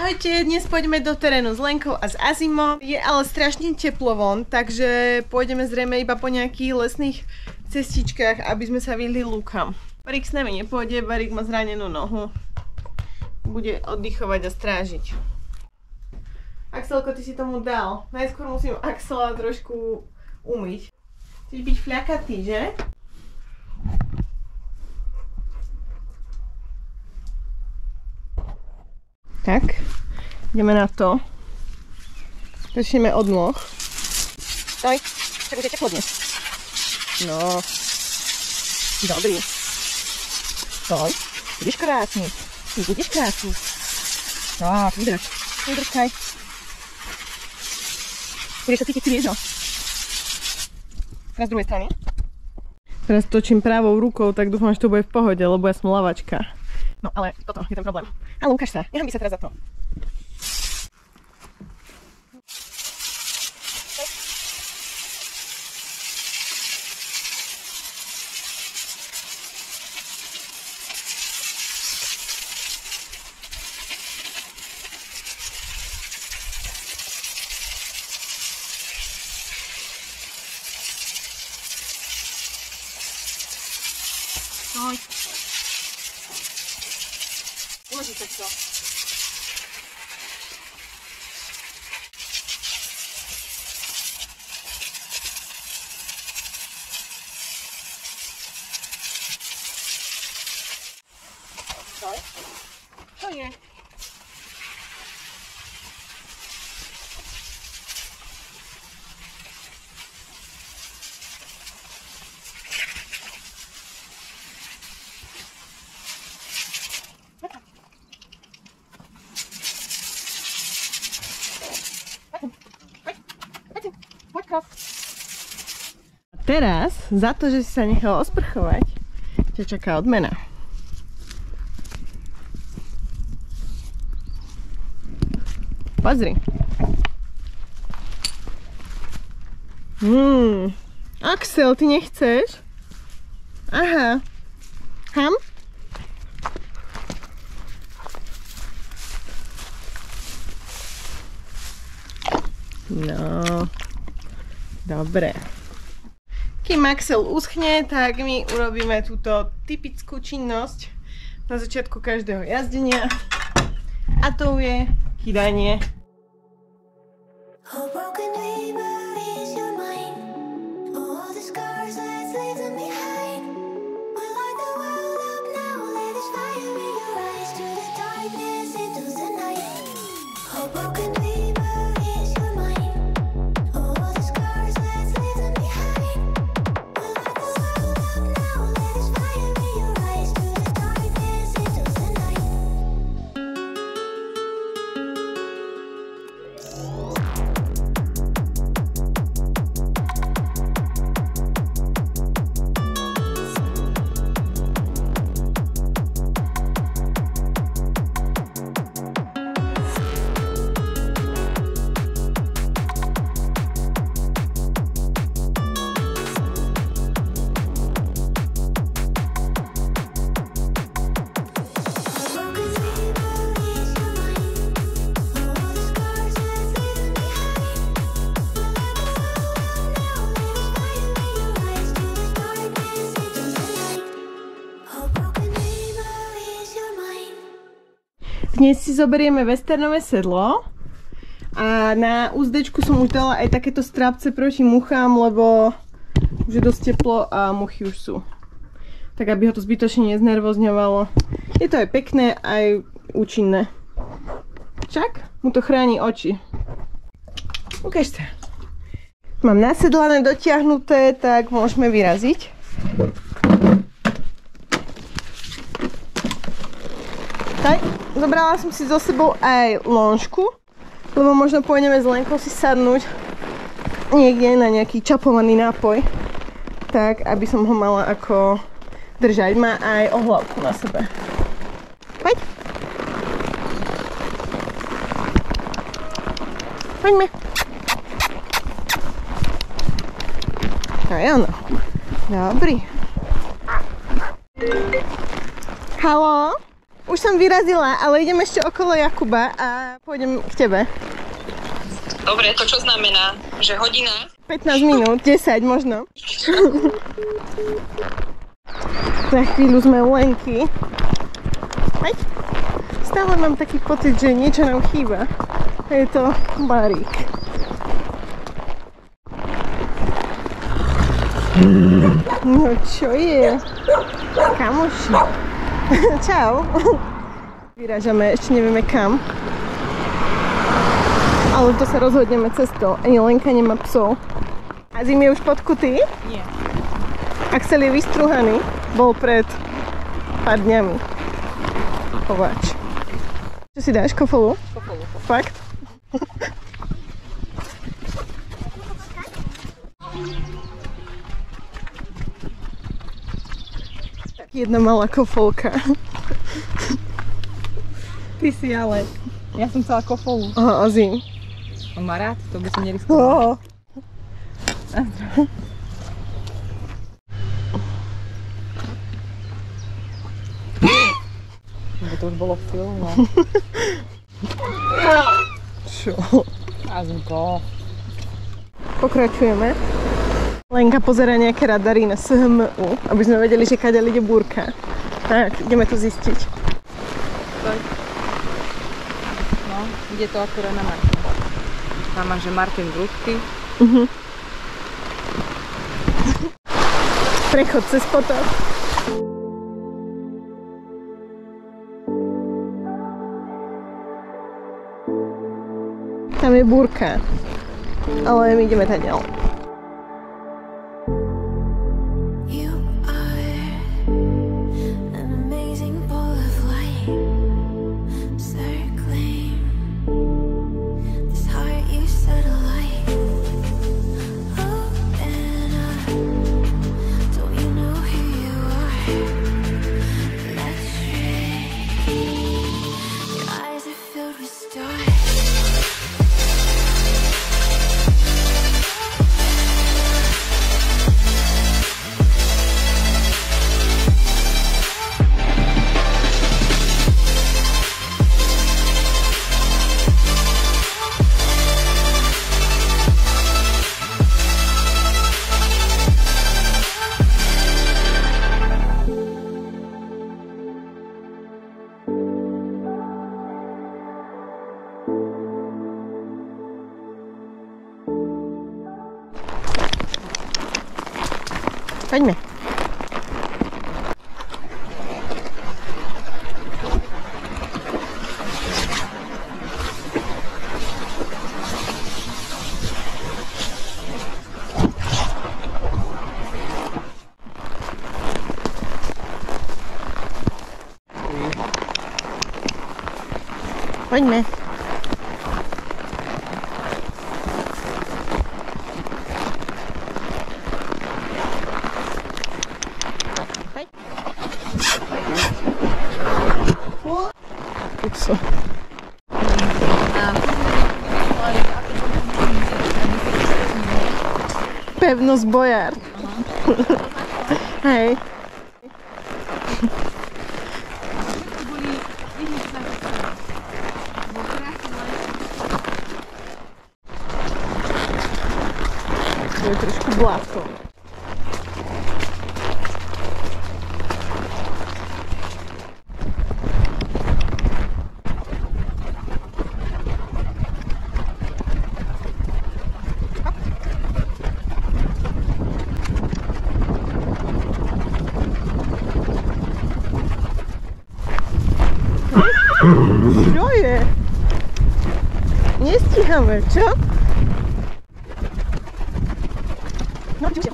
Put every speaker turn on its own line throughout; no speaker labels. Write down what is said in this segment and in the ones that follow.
Ahojte, dnes pôjdeme do terénu s Lenkou a s Azimom. Je ale strašne teplo von, takže pôjdeme zrejme iba po nejakých lesných cestičkách, aby sme sa vyhli lúkam. Barík s nami nepôjde, Barík má zranenú nohu. Bude oddychovať a strážiť. Axelko, ty si tomu dal. Najskôr musím Axela trošku umyť. Chceš byť fľakatý, že? Tak, ideme na to. Začneme od nôh. Stoj, však už je teplo dnes. No, dobrý. Stoj, budeš krásny. Ty budeš krásny. Tak, vydrž. Vydržkaj. Budeš sa cítiť sviežo. Teraz z druhej strany. Teraz točím pravou rukou, tak dúfam, že to bude v pohode, lebo ja som lavačka. No ale toto je ten problém. Ale ukáž sa, nehanbí sa teraz za to. Oj. Uloží sa to. Čo je? Teraz, za to, že si sa nechal osprchovať, ťa čaká odmena. Pozri. Axel, ty nechceš? Aha. Ham? No. Dobre. Kým Axel uschne, tak my urobíme túto typickú činnosť na začiatku každého jazdenia. A to je kydanie. Dnes si zoberieme westernové sedlo a na úzdečku som už dala aj takéto strápce proti muchám, lebo už je dosť teplo a muchy už sú. Tak aby ho to zbytočne neznervozňovalo. Je to aj pekné, aj účinné. Však mu to chráni oči. Ukáž sa. Mám nasedlané, dotiahnuté, tak môžeme vyraziť. Tak, zobrala som si so sebou aj lonžku, lebo možno pôjdeme s Lenkou si sadnúť niekde na nejaký čapovaný nápoj, tak aby som ho mala ako držať. Má aj ohlavku na sebe. Poď. Poďme. To je ono. Dobrý. Haló? Už som vyrazila, ale idem ešte okolo Jakuba a pôjdem k tebe.
Dobre, to čo znamená? Že hodina?
15 minút, 10 možno. Za chvíľu sme u Lenky. Hej. Stále mám taký pocit, že niečo nám chýba. Je to barík. No čo je? Kamoši. Čau. Vyrážame, ešte nevieme kam. Ale to sa rozhodneme cestou. Ani Lenka nemá psov. A Zim je už podkutý?
Nie.
Axel je vystruhaný. Bol pred pár dňami. Kováč. Čo si dáš? Kofolu?
Kofolu.
Fakt? Tak jedna malá kofolka.
Ty si ale... Ja som chcela kofolu.
Aha, a Zim.
On má rád, to by som neriskovala. Lebo to už bolo silno.
Čo?
Azunko.
Pokračujeme. Lenka pozerá nejaké radary na SHMU, aby sme vedeli, že kadeľ ide búrka. Tak, ideme to zistiť.
No, ide to akurát na Martin. Tam máš, že Martin Brudky.
Prechod cez potok. Tam je búrka, ale my ideme tam ďalej. Poďme. Poďme. Upsa. Pevnosť Bojár. Hej. To je trošku bláto. Čo je? Nestíhame, čo? No, čo?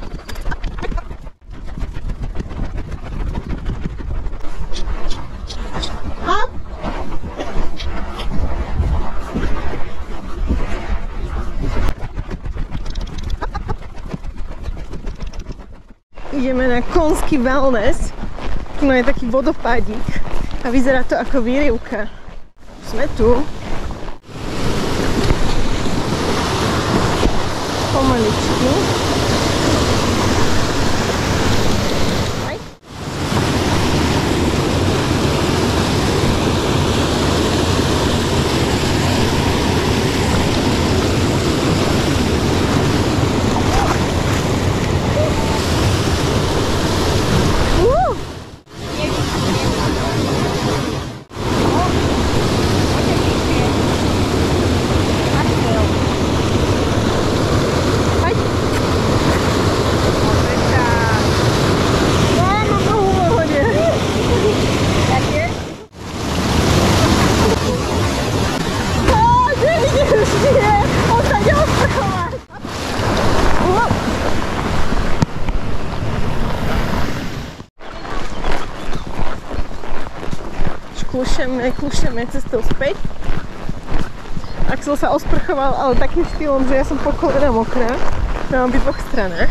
Ideme na konský wellness. Tu je taký vodopádík a vyzerá to ako výrivka. Sme tu. Pomaličky. Aj. klúšťame cestou späť. Axel sa osprchoval, ale takým štýlom, že ja som po kolena mokrá na obidvoch stranách.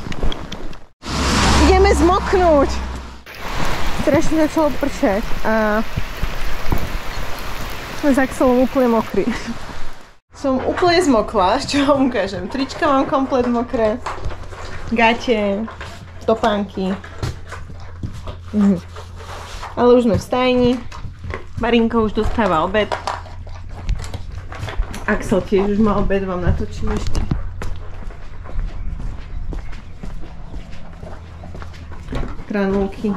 Ideme zmoknúť! Strašne začalo pršať a sme s Axelom úplne mokrý. Som úplne zmokla, z čoho vám ukážem. Trička mám komplet mokré, gate, topánky. Ale už sme v stajni. Marinka už dostáva obed. Axel tiež už má obed, vám natočím ešte. Granulky.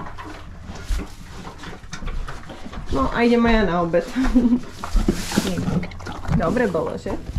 No a idem aj ja na obed. Dobre bolo, že?